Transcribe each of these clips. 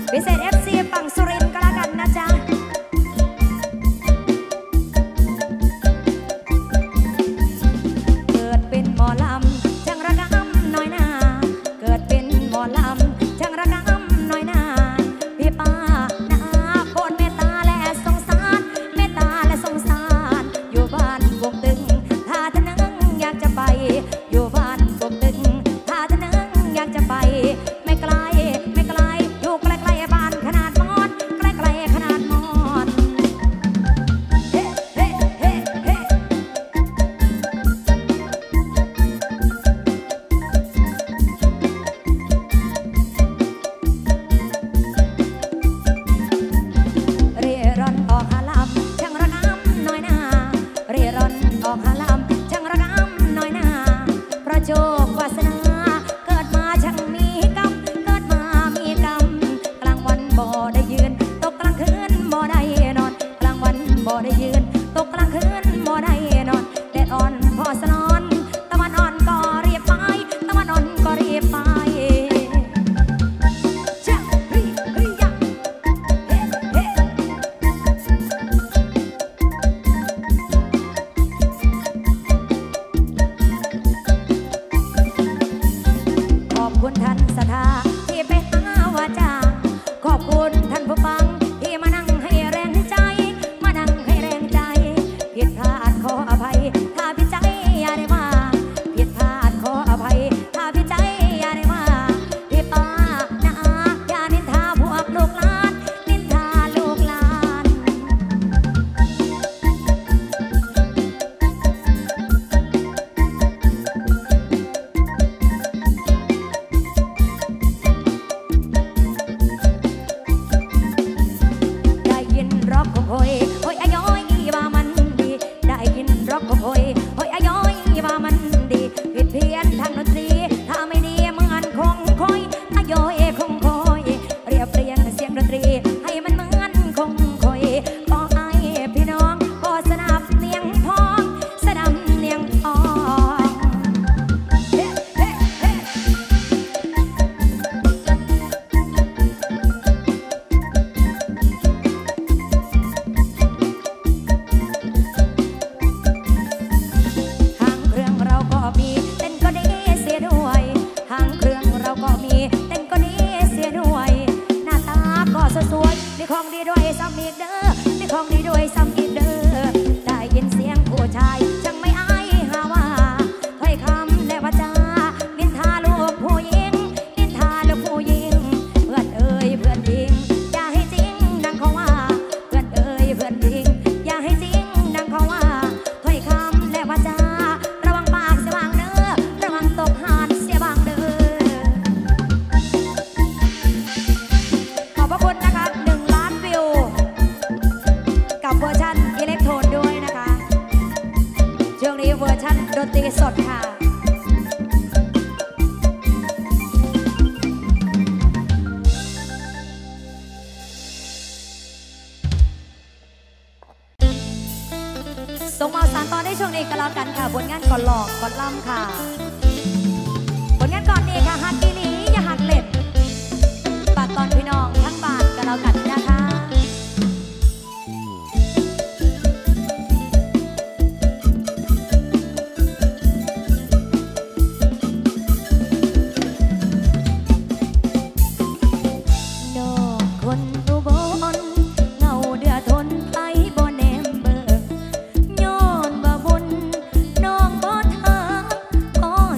พิเศษ FC ฝั่งสุรินทร์ก็แล้วกันนะจ๊ะเกิดเป็นหมอลำช่างระกำน้อยนาเกิดเป็นหมอลำช่างระกำน้อยนาพี่ป้านาโปรดเมตตาและสงสารเมตตาและสงสารอยู่บ้านวงตึงถ้าท่านนึงอยากจะไปอยู่บ้านวงตึงถ้าท่านนึงอยากจะไปไม่ไกลไม่ไกลอยู่ใกล้ๆบ้านขนาดมอนใกล้ๆขนาดมอนเฮ้เฮ้เฮ้เฮ้เร่ร่อนออกหาลำช่างระกำน้อยนาเร่ร่อนออกหาลำช่างระกำน้อยนาเพราะโชควาสนาเกิดมาช่างมีกรรมเกิดมามีกรรมกลางวันบ่ได้ยืนตกกลางคืนบ่ได้นอนกลางวันบ่ได้ยืนตกกลางคืนบ่ได้นอนแดดอ่อนพอสนอนตะวันอ่อนก็รีบไปตะวันอ่อนก็รีบไปจ้าเฮ้ยเฮ้ยยะเฮ้เฮ้ขอบคุณท่านศรัทธาที่ไปหาวาจาขอบคุณท่านผู้ฟังที่มานั่งให้แรงใจมานั่งให้แรงใจผิดพลาดขออภัยถ้าผิดใจอย่าได้ว่าผิดพลาดขออภัยถ้าผิดใจอย่าได้ว่าพี่ป้านาอย่านินทาพวกลูกหลานนินทาลูกหลานได้ยินร็อกของโอยโอยอาย้อยว่ามันดีได้ยินร็อกของโอยโอยอาย้อยว่ามันดีผิดเพี้ยนทางดนตรีถ้าไม่ดีเหมือนคงคอยอาย้อยคงคอยเรียบเรียงเสียงดนตรีให้มันเหมือนคงคอยขอให้พี่น้องขอสนับเนียงพองสนับเนียงพองเฮ้เฮ้เฮ้หางเครื่องเราก็มีเต้นก็ดีเสียด้วยหางเครื่องเราก็มีเต้นก็ดีเสียด้วยหน้าตาก็สวยๆมีของดีด้วยซ้ำอีกเด้อมีของดีด้วยซ้ำอีกเด้อได้ยินเสียงผู้ชายจังไม่อายหาว่าถ้อยคำและวาจานินทาลูกผู้หญิงนินทาลูกผู้หญิงเพื่อนเอ่ยเพื่อนหญิงอย่าให้จริงดังเขาว่าเพื่อนเอ่ยเพื่อนหญิงอย่าให้จริงดังเขาว่าถ้อยคำและวาจาระวังปากเสียบางเด้อระวังตกหานเสียบางเด้อขอบพระคุณนะคะ1 ล้านวิวกับเวอร์ชันอิเล็กโทรนด้วยนะคะช่วงนี้เวอร์ชันดนตรีสดค่ะส่งมาสารตอนในช่วงนี้ก็แล้วกันค่ะผลงานก่อนหลอกก่อนล่ำค่ะผลงานก่อนนี้ค่ะฮักอีหลีอย่าหักเล็ดฝากตอนพี่น้องทั้งบ้านก็แล้วกันนะคะ ขอ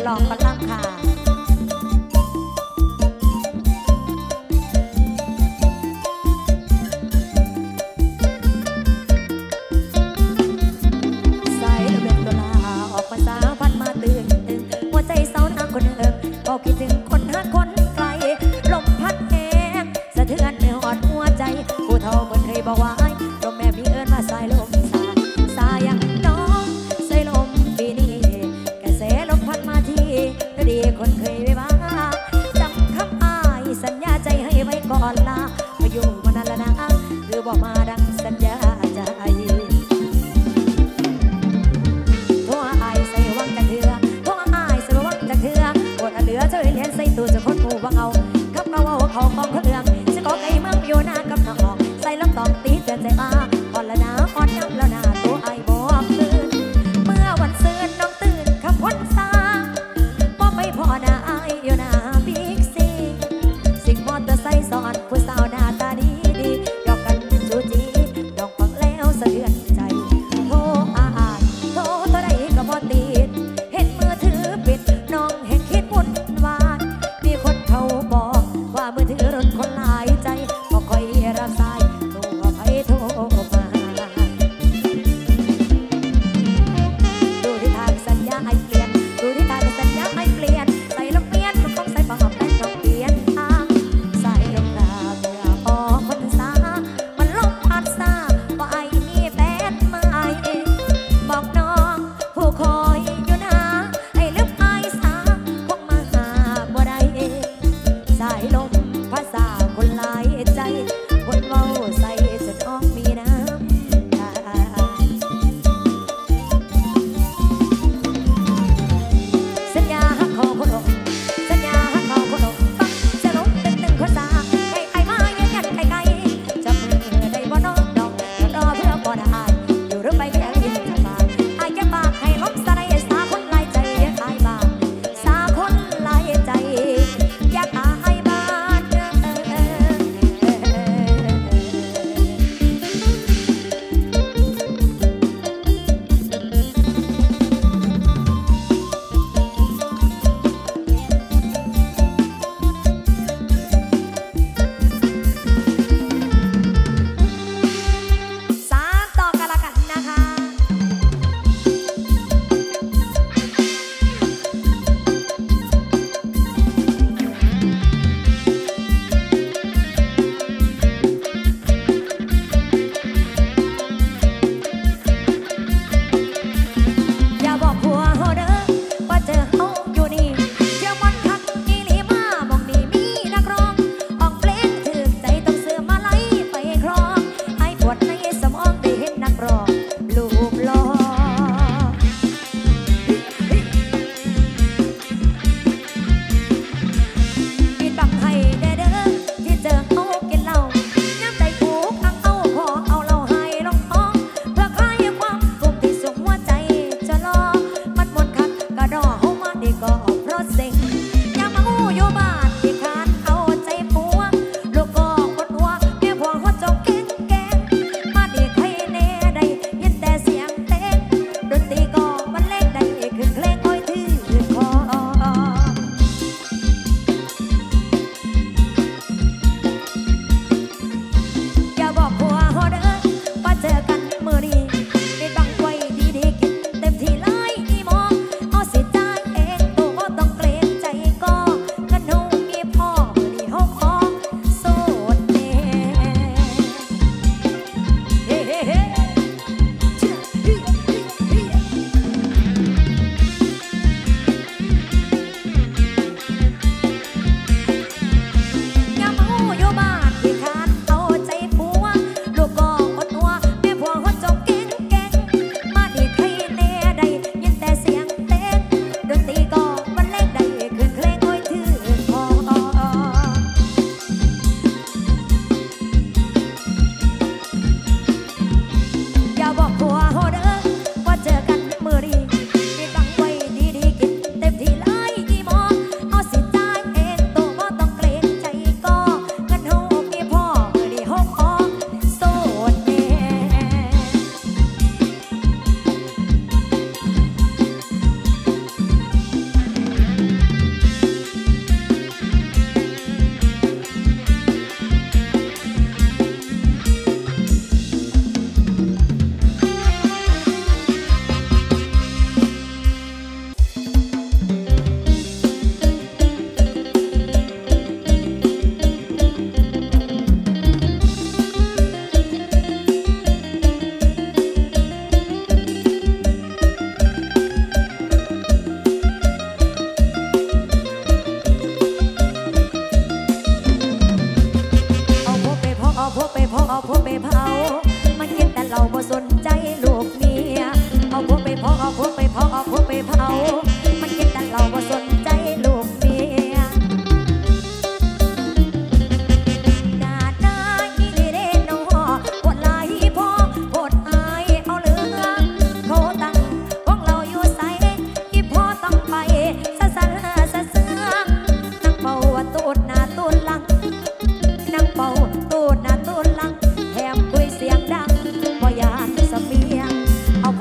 ลองบัลลังก์ค่ะสายระเบิดตัวลาออกภาษาพันมาตื่นตึงหัวใจเศร้านักคนเอิงพอคิดถึงคนหาคนไกลลมพัดแหงสะเทือนไม่หอดหัวใจผู้เฒ่าเพิ่นเคยบอกว่าลมแม่พี่เอิญว่าสายลมสาอย่างน้องสายลมปีนี้กระแสลมพัดมาที่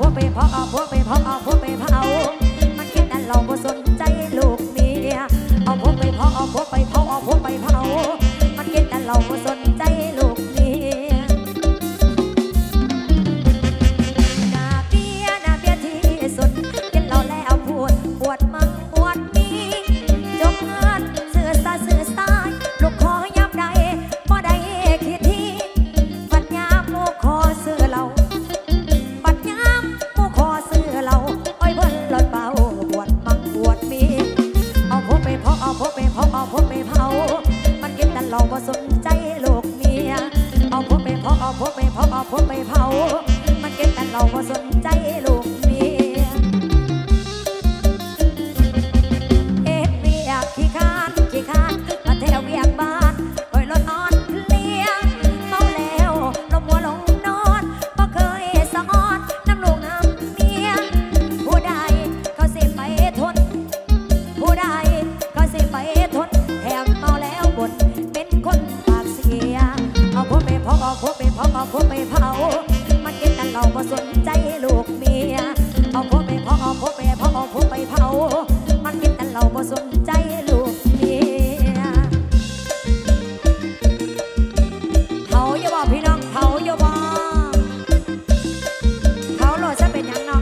วไปเผาเอาพวกไปเผาเอาพวกไปเผามันกินแต่เราบ่สนใจลูกเมียเอาพวกไปเผาเอาพวกไปเผาเอาพวกไปเผามันกินแต่เราบ่สนใจลูกเมียน่าเบียที่สุดกินเราแล้วพูดปวดมังปวดมีจงเงินเสือสายลูกคอยับใดบ่ได้คิดที่ปัญญาโมคอเสือเราปัญญาโมคอเสือเราอ้อยเบิ่นหลอดเบาปวดมังปวดมีเอาพวกไปเผาเอาพวกไปเผาเอาพวกไปเผามันกินแต่เราบ่สนใจลูกเมียเอาพวกไปเผาเอาพวกไปเผาเอาพวกไปเผามันกินแต่เราบ่สนใจลูกเมียขี้คานมาแถวเวียงบ้านคอยรถนอนเลี้ยงเมาแล้วลมหัวลงนอนบ่เคยสะออนน้ำลูกน้ำเมียผู้ใดเขาสิไปทนผู้ใดเขาสิไปทนแถมเมาแล้วบ่นเป็นคนปากเสียเอาพวกไปเผาเอาพวกไปเผาเอาพวกไปเผามันกินแต่เราบ่สนใจลูกเมียเอาพวกไปเผาเอาพวกไปเผาเอาพวกไปเผามันกินแต่เราบ่สนใจลูกเมียเผาอย่าบอกพี่น้องเผาอย่าบอกเผาโลดจะเป็นยังเนาะ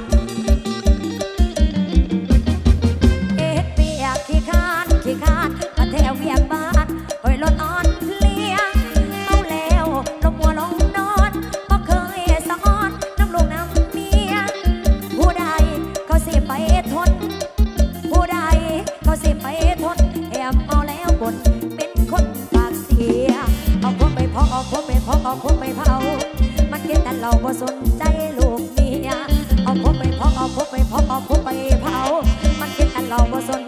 เอ็ดเปียกขี้คานมาแถวเวียงบ้านคอยรถอ่อนเลี้ยงเมาแล้วลมหัวลงนอนบ่เคยสะออนน้ำลูกน้ำเมียผู้ใดเขาสิไปทนผู้ใดเขาสิไปทนแอบเมาแล้วบ่นเป็นคนปากเสียเอาพวกไปเผาเอาพวกไปเผาเอาพวกไปเผามันกินแต่เราบ่สนใจลูกเมียเอาพวกไปเผาเอาพวกไปเผาเอาพวกไปเผามันกินแต่เราบ่สน